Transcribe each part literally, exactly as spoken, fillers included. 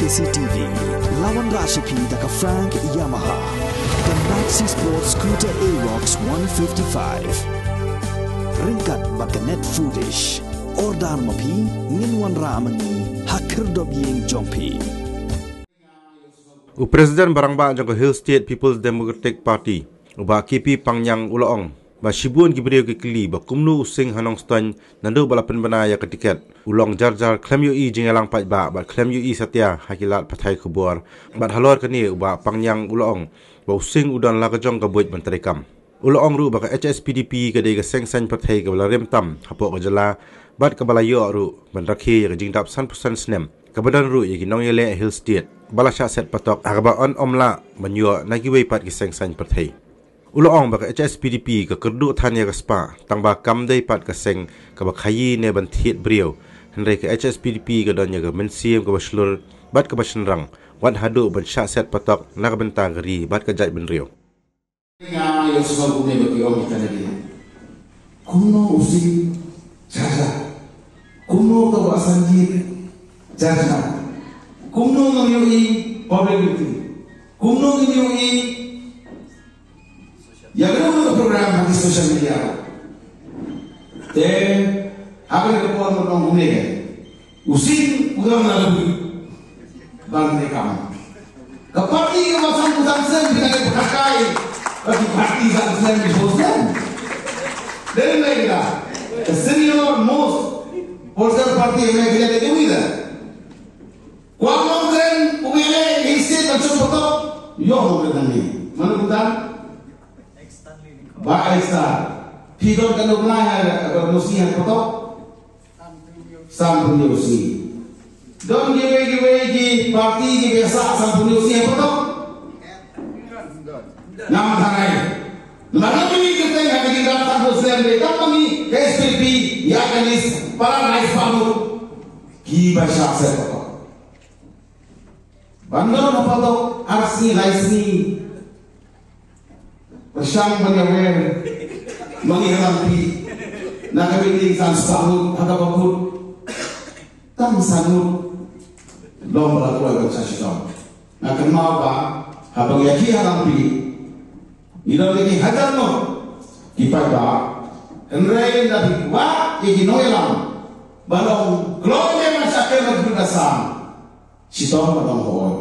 K C T V, lawan Rashipi daka Frank Yamaha, the Maxi Sport Scooter Aerox one fifty-five. Ringkat bakanet foodish, ordan mapi, nginwan ramani, hakir dobyeng jompi. U Presiden Barangba jangka Hill State People's Democratic Party, uba K P Pangyang Ulaong, ba Shibuan Gibriyo Kikili ba kumnu using hanong stan nandu balapan banaya ke tiket. Ulong jar-jar klaim yu i jingalang pat ba, ba klaim yu i satya hakilat patai kubur. Ba halor kani uba Pangyang Ulaong, ba using udan lagajong kabuit bantarikam. Ulaong ru ba ka H S P D P ke dega seng-seng patai ke bala remtam, hapok ke jala, bat ke bala yo ru, bandrakhi ke jingdap san persen snem. Kebadan ru yaki nong yele Hill State, bala syak set patok agaba on omla menyuak nagiwei pat ki seng-seng patai. Ulaong ba ka H S P D P ke kerdu tanya ke spa, tang ba kamdai pat ke seng ke ba khayi ne bantiet beriau. Henry ke H S P D P ke donya ke mensiem ke baslur, bat ke basenrang, wat hadu ban syak set patok nak benta geri, bat ke jat benriau. Nga yung sebab bumi bagi orang kita lagi. Kuno using jaga, kuno tahu asanjir jaga, kuno ngiyoi publicity, kuno ngiyoi yang ada program di sosial media. Dan apa yang keluar tentang bumi kan? Using udah melalui bantai kamu. Keparti kawasan pusat sen kita dipakai. Bagi parti saat Islam disebutkan. Dari mereka, the senior most political party yang mereka tidak ada. Kuamong keren, pemilih isi macam betul. Yo mungkin ni, mana bukan? Baiklah, kita kalau belajar bermusim yang betul, sampai musim. Don't give away, give away di parti di biasa sampai musim yang betul. Nama tangai. Lalu ini kita yang akan dikatakan Muslim mereka kami S P P yang akan para naik palu kiba syaksa apa? Bandar apa tu? Arsi laisni bersang menyawer menghadapi nak kami tinggal sahut agak bakut tam sanut lom berlaku agak syaitan. Nak kenal apa? Habang yaki hadapi. Ilo lagi hajar no, kipai ba, henry nabi wa iki noelam, balong gloria masyarakat berberdasar, sito balong hoy.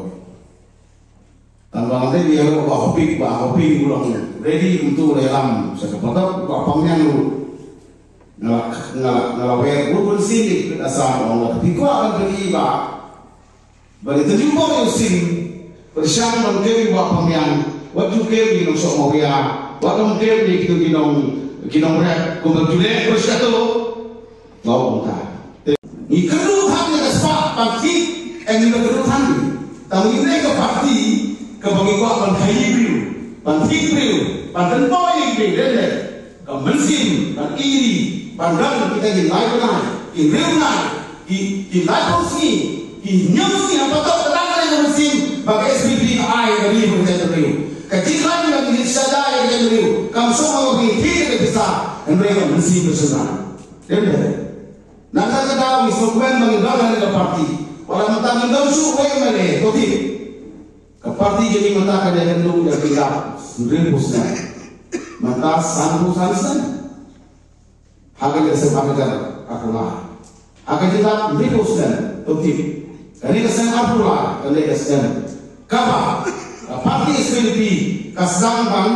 Tanpa nanti dia lo bah hobi bah hobi ulang ready untuk lelam, saya kata kapangnya lu ngelak ngelak ngelawer lu bersih berdasar Allah. Tapi kau akan beri ba, beri terjumpa usin bersama menteri kapangnya. Waktu kau minum sok moria, waktu kau ni kita minum minum rek, kau berjual kau satu, kau bukan. Ini kerutan yang sebab parti, ini kerutan. Tapi ini ke parti, ke bagi kau akan kaya biru, parti biru, pandan boy biru, deh. Kau mensim, dan iri, pandan kita di live line, di real line, di di live posting, di news ni apa tu terang yang mensim, bagi S P P I dari berita terbaru. Kecil lagi yang di sadar yang dulu, kamu semua lebih tinggi besar, dan mereka mesti bersenang. Dengar, nanti kita misal meninggalkan ke parti, orang mentang mentang suruh yang mana, tapi ke parti jadi mentang ada yang dulu yang tidak ribusan, mentang satu sansan, akan kita sepakat aku lah, akan kita ribusan, tapi ini kesan aku lah, ini kesan, kabar. Parti S P D P kasang bang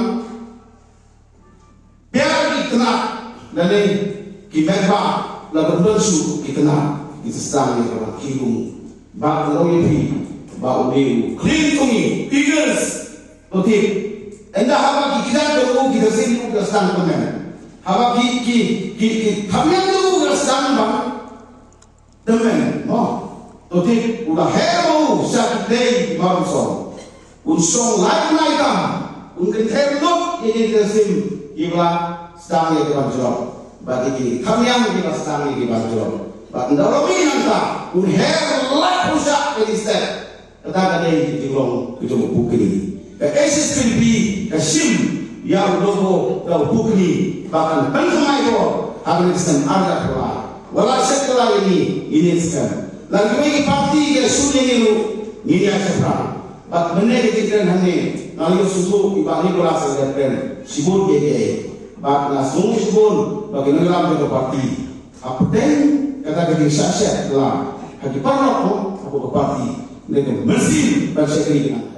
biar dikenal dari kinerja lalu bersu dikenal di sesama orang kilung bak loypi bak uliu clean tungi eagles oke anda haba kita dulu kita sini kita stand teman haba ki ki ki ki kami dulu kita stand bang teman oh oke udah hero satu day baru unsur lain-lain kam, mungkin terluk ini tersim, ibarat sedang ini banjir, bagi kami yang kita sedang ini banjir. Bagi dalam ini nanti, unher lain rusak ini step, kata kata ini dilong kejumpa bukini. S S P D P kasim yang logo dan bukini bahkan pengemai itu akan disem ada pula. Walau setelah ini ini sekarang. Lagi bagi parti yang sudah ini Ini yang seberang. Bat mana kita keren hanya ngalir susu ibang ni kelas ada keren. Sibun dia bat nasung sibun bagi nelam ke parti. Apa ten kata kita syasyat lah. Hati parok aku ke parti. Mereka mesin bersekali.